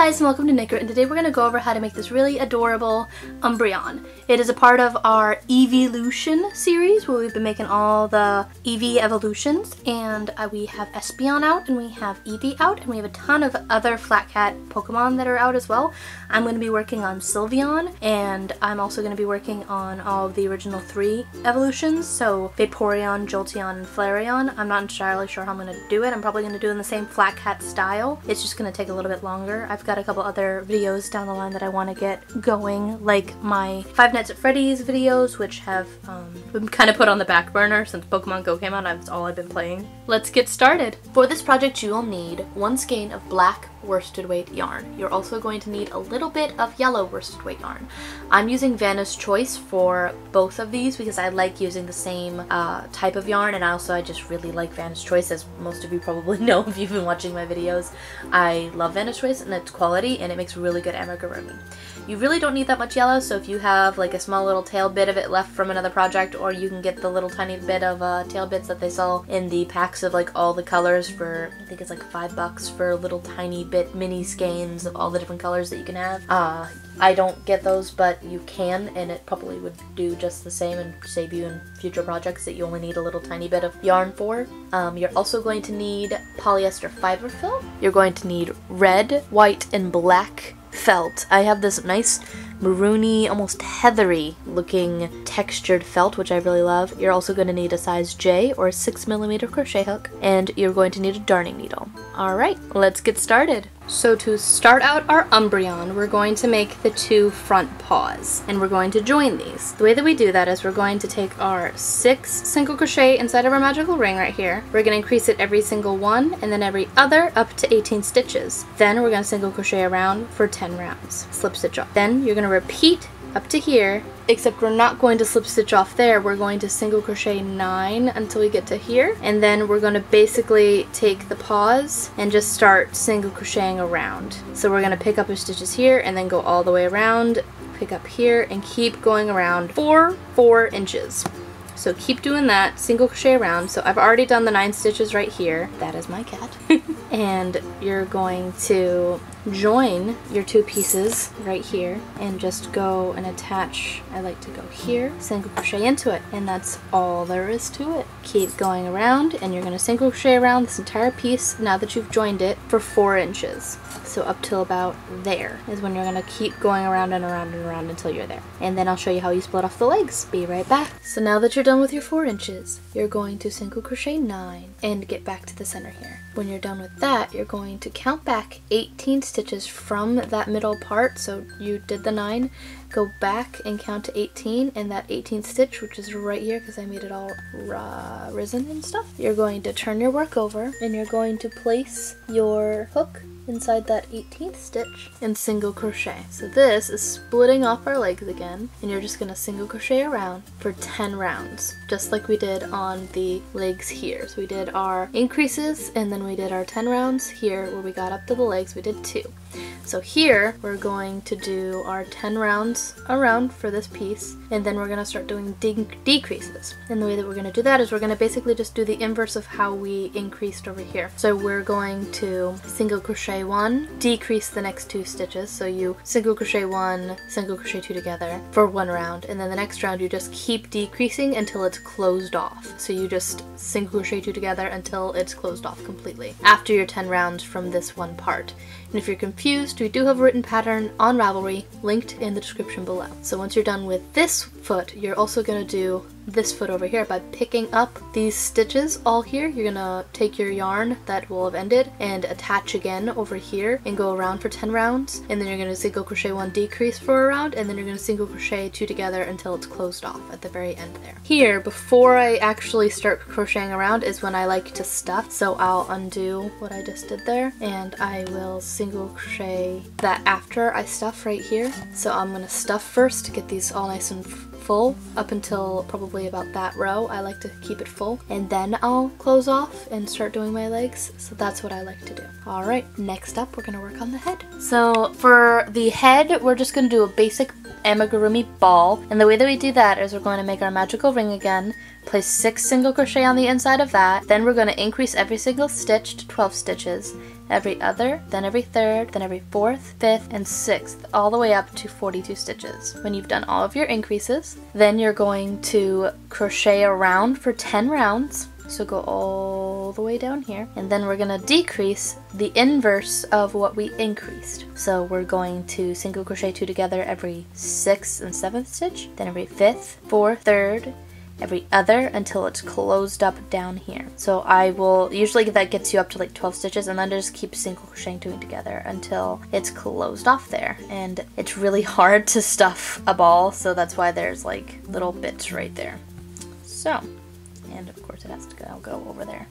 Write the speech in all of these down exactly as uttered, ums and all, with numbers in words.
guys, and welcome to Knit Grit, and today we're going to go over how to make this really adorable Umbreon. It is a part of our Eeveelution series where we've been making all the Eevee evolutions, and uh, we have Espeon out and we have Eevee out, and we have a ton of other Flat Cat Pokemon that are out as well. I'm going to be working on Sylveon, and I'm also going to be working on all of the original three evolutions, so Vaporeon, Jolteon, and Flareon. I'm not entirely sure how I'm going to do it. I'm probably going to do it in the same Flat Cat style. It's just going to take a little bit longer. I've got a couple other videos down the line that I want to get going, like my Five Nights at Freddy's videos, which have um, been kind of put on the back burner since Pokemon Go came out. That's all I've been playing. Let's get started. For this project, you will need one skein of black worsted weight yarn. You're also going to need a little bit of yellow worsted weight yarn. I'm using Vanna's Choice for both of these because I like using the same uh, type of yarn, and also I just really like Vanna's Choice, as most of you probably know if you've been watching my videos. I love Vanna's Choice and its quality, and it makes really good amigurumi. You really don't need that much yellow, so if you have like a small little tail bit of it left from another project, or you can get the little tiny bit of uh, tail bits that they sell in the packs of like all the colors for, I think it's like five bucks for little tiny bit mini skeins of all the different colors that you can have. Uh, I don't get those, but you can, and it probably would do just the same and save you in future projects that you only need a little tiny bit of yarn for. Um, you're also going to need polyester fiber fill. You're going to need red, white, and black felt. I have this nice maroony, almost heathery looking textured felt, which I really love. You're also going to need a size J or a six millimeter crochet hook, and you're going to need a darning needle. Alright, let's get started. So to start out our Umbreon, we're going to make the two front paws, and we're going to join these. The way that we do that is we're going to take our six single crochet inside of our magical ring right here. We're going to increase it every single one, and then every other up to eighteen stitches. Then we're going to single crochet around for ten rounds. Slip stitch off. Then you're going to repeat up to here, except we're not going to slip stitch off there. We're going to single crochet nine until we get to here, and then we're going to basically take the paws and just start single crocheting around. So we're going to pick up our stitches here and then go all the way around, pick up here, and keep going around for four inches. So keep doing that, single crochet around. So I've already done the nine stitches right here. That is my cat. And you're going to join your two pieces right here and just go and attach. I like to go here, single crochet into it, and that's all there is to it. Keep going around, and you're going to single crochet around this entire piece now that you've joined it for four inches. So up till about there is when you're going to keep going around and around and around until you're there. And then I'll show you how you split off the legs. Be right back. So now that you're done with your four inches, you're going to single crochet nine and get back to the center here. When you're done with that, you're going to count back eighteen stitches from that middle part. So you did the nine, go back and count to eighteen, and that eighteenth stitch, which is right here because I made it all uh, risen and stuff, you're going to turn your work over and you're going to place your hook inside that eighteenth stitch and single crochet. So this is splitting off our legs again, and you're just going to single crochet around for ten rounds, just like we did on the legs here. So we did our increases, and then we did our ten rounds here where we got up to the legs. We did two. So here we're going to do our ten rounds around for this piece, and then we're going to start doing de decreases. And the way that we're going to do that is we're going to basically just do the inverse of how we increased over here. So we're going to single crochet one, decrease the next two stitches. So you single crochet one, single crochet two together for one round, and then the next round you just keep decreasing until it's closed off. So you just single crochet two together until it's closed off completely after your ten rounds from this one part. And if you're confused, we do have a written pattern on Ravelry linked in the description below. So once you're done with this foot, you're also going to do this foot over here by picking up these stitches all here. You're gonna take your yarn that will have ended and attach again over here and go around for ten rounds, and then you're gonna single crochet one, decrease for a round, and then you're gonna single crochet two together until it's closed off at the very end there. Here, before I actually start crocheting around, is when I like to stuff. So I'll undo what I just did there, and I will single crochet that after I stuff right here. So I'm gonna stuff first to get these all nice and full up until probably about that row. I like to keep it full, and then I'll close off and start doing my legs. So that's what I like to do. Alright, next up we're gonna work on the head. So for the head, we're just gonna do a basic amigurumi ball. And the way that we do that is we're going to make our magical ring again, place six single crochet on the inside of that, then we're going to increase every single stitch to twelve stitches, every other, then every third, then every fourth, fifth, and sixth, all the way up to forty-two stitches. When you've done all of your increases, then you're going to crochet around for ten rounds. So go all the way down here, and then we're gonna decrease the inverse of what we increased. So we're going to single crochet two together every sixth and seventh stitch, then every fifth, fourth, third, every other, until it's closed up down here. So I will, usually that gets you up to like twelve stitches, and then just keep single crocheting two together until it's closed off there. And it's really hard to stuff a ball, so that's why there's like little bits right there. So, and of course it has to go, go over there.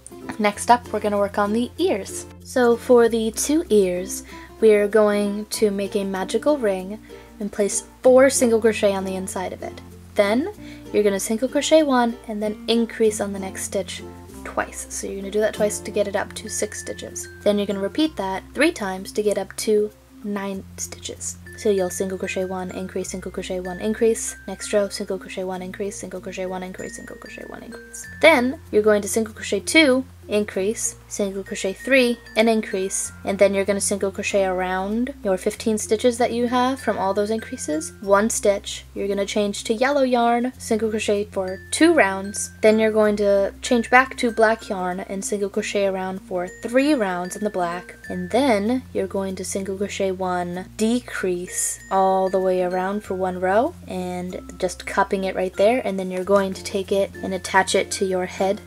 Next up, we're going to work on the ears. So for the two ears, we're going to make a magical ring and place four single crochet on the inside of it. Then you're going to single crochet one and then increase on the next stitch twice. So you're going to do that twice to get it up to six stitches. Then you're going to repeat that three times to get up to nine stitches. So you'll single crochet one, increase, single crochet one, increase. Next row, single crochet one, increase, single crochet one, increase, single crochet one, increase. Then you're going to single crochet two, increase, single crochet three, and increase. And then you're going to single crochet around your fifteen stitches that you have from all those increases. One stitch. You're going to change to yellow yarn, single crochet for two rounds. Then you're going to change back to black yarn and single crochet around for three rounds in the black. And then you're going to single crochet one, decrease all the way around for one row, and just cupping it right there. And then you're going to take it and attach it to your head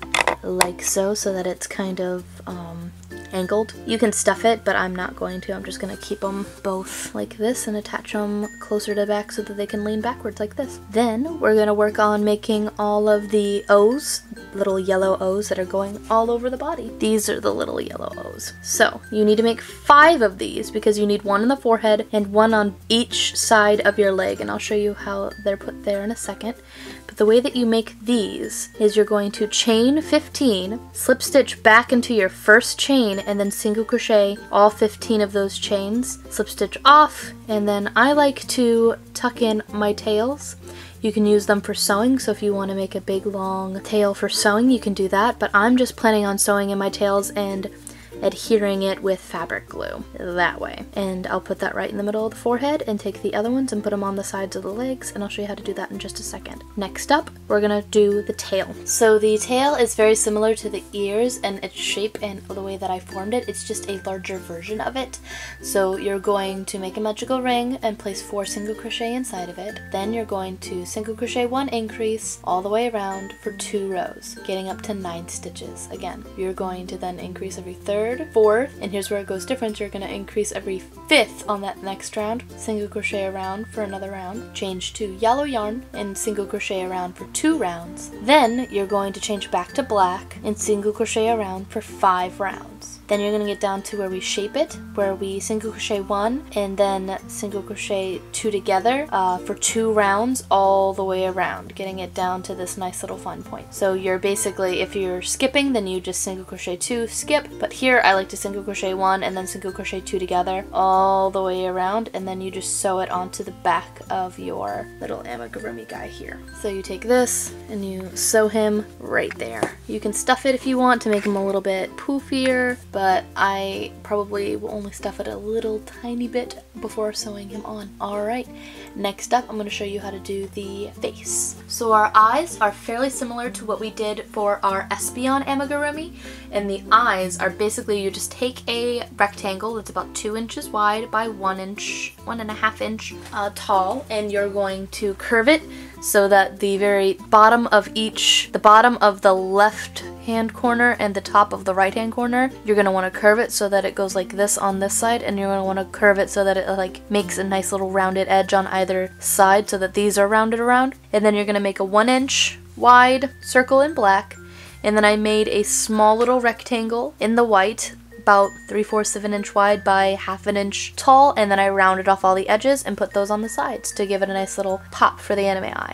like so, so that it's kind of um, angled. You can stuff it, but I'm not going to. I'm just going to keep them both like this and attach them closer to the back so that they can lean backwards like this. Then we're going to work on making all of the O's, little yellow O's that are going all over the body. These are the little yellow O's. So you need to make five of these because you need one in the forehead and one on each side of your leg, and I'll show you how they're put there in a second. But the way that you make these is you're going to chain fifteen, slip stitch back into your first chain, and then single crochet all fifteen of those chains, slip stitch off, and then I like to tuck in my tails. You can use them for sewing, so if you want to make a big long tail for sewing, you can do that, but I'm just planning on sewing in my tails and adhering it with fabric glue that way. And I'll put that right in the middle of the forehead and take the other ones and put them on the sides of the legs, and I'll show you how to do that in just a second. Next up, we're gonna do the tail. So the tail is very similar to the ears and its shape and the way that I formed it. It's just a larger version of it. So you're going to make a magical ring and place four single crochet inside of it. Then you're going to single crochet one, increase all the way around for two rows, getting up to nine stitches. Again, you're going to then increase every third, fourth, and here's where it goes different. You're going to increase every fifth on that next round, single crochet around for another round, change to yellow yarn and single crochet around for two rounds. Then you're going to change back to black and single crochet around for five rounds. Then you're going to get down to where we shape it, where we single crochet one and then single crochet two together uh, for two rounds all the way around, getting it down to this nice little fun point. So you're basically, if you're skipping, then you just single crochet two, skip, but here I like to single crochet one and then single crochet two together all the way around, and then you just sew it onto the back of your little amigurumi guy here. So you take this and you sew him right there. You can stuff it if you want to make him a little bit poofier, but I probably will only stuff it a little tiny bit before sewing him on. Alright, next up I'm going to show you how to do the face. So our eyes are fairly similar to what we did for our Espeon amigurumi, and the eyes are basically, you just take a rectangle that's about two inches wide by one inch, one and a half inch uh, tall, and you're going to curve it so that the very bottom of each, the bottom of the left hand corner and the top of the right hand corner, you're going to want to curve it so that it goes like this on this side, and you're going to want to curve it so that it like makes a nice little rounded edge on either side so that these are rounded around. And then you're going to make a one inch wide circle in black, and then I made a small little rectangle in the white about three-fourths of an inch wide by half an inch tall, and then I rounded off all the edges and put those on the sides to give it a nice little pop for the anime eye.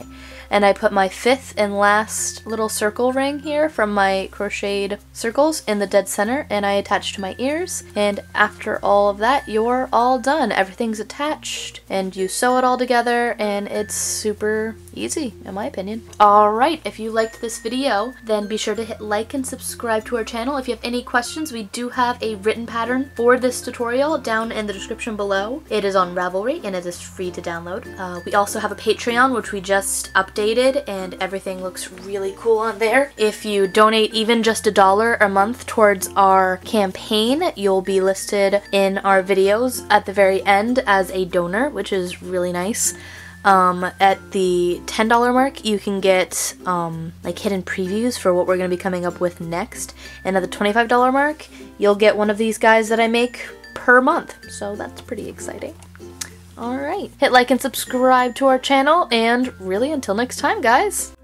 and I put my fifth and last little circle ring here from my crocheted circles in the dead center, and I attached to my ears. And after all of that, you're all done. Everything's attached, and you sew it all together, and it's super easy, in my opinion. Alright, if you liked this video, then be sure to hit like and subscribe to our channel. If you have any questions, we do have a written pattern for this tutorial down in the description below. It is on Ravelry, and it is free to download. Uh, we also have a Patreon, which we just updated, and everything looks really cool on there. If you donate even just a dollar a month towards our campaign, you'll be listed in our videos at the very end as a donor, which is really nice. Um, at the ten dollar mark, you can get um, like hidden previews for what we're going to be coming up with next. And at the twenty-five dollar mark, you'll get one of these guys that I make per month. So that's pretty exciting. Alright, hit like and subscribe to our channel, and really until next time, guys!